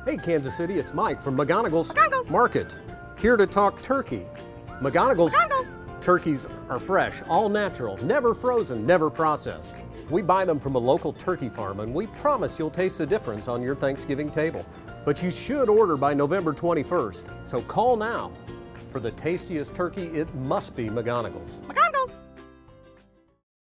Hey Kansas City, it's Mike from McGonigles McGonigles. Market. Here to talk turkey. McGonigles turkeys are fresh, all natural, never frozen, never processed. We buy them from a local turkey farm and we promise you'll taste the difference on your Thanksgiving table. But you should order by November 21st, so call now. For the tastiest turkey, it must be McGonigles.